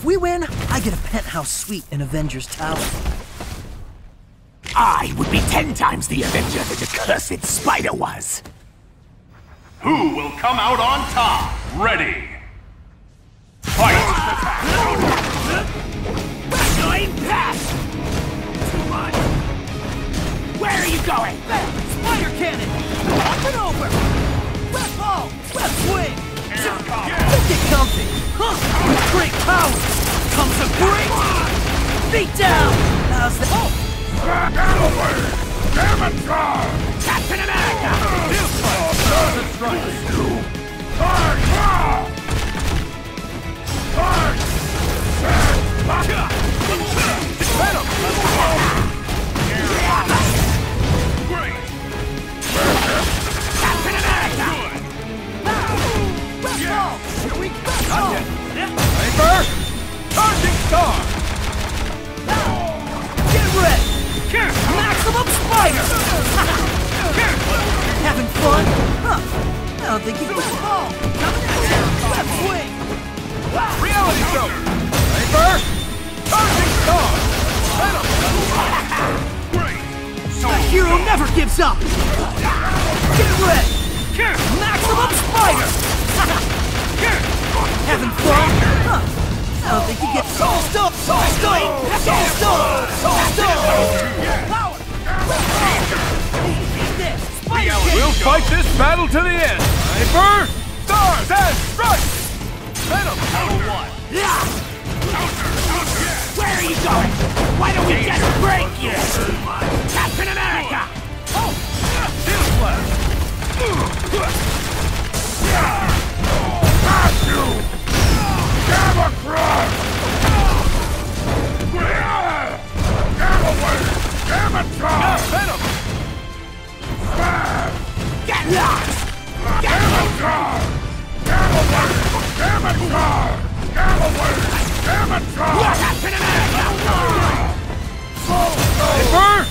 If we win, I get a penthouse suite in Avengers Tower. I would be 10 times the Avenger that the cursed spider was. Who will come out on top? Ready! Fight! Annoying pass! Too much! Where are you going? Spider cannon! Up and over! Left ball! Left swing! Get comfy! Huh? With great power comes a great beat down! How's that? Oh! Get away! Damage! Captain America! Venom! Great! Captain America! Left ball! Here we go! Paper! Charging star! Get ready! Maximum Spider! Having fun? Huh. I don't think you can ball. Coming at you. Left swing. Reality show! Paper! Charging star! Venom! Great! A hero never gives up! Get ready! Maximum Spider! Having fun? Huh. I don't think you get Soul Stone! Soul Stone! Soul Stone! Soul Stone! Power! We'll fight this battle to the end! Paper! Stars and strikes! Venom! Where are you going? Why don't we just break you? Captain America! Oh! Shield Flash! Got you! Gamma Crush! Gamma Wave! Gamma Charge! Venom! Smash! Get lost! Gamma Charge! Gamma Wave! Gamma Charge! Gamma Wave! Gamma Charge! Captain America! Paper!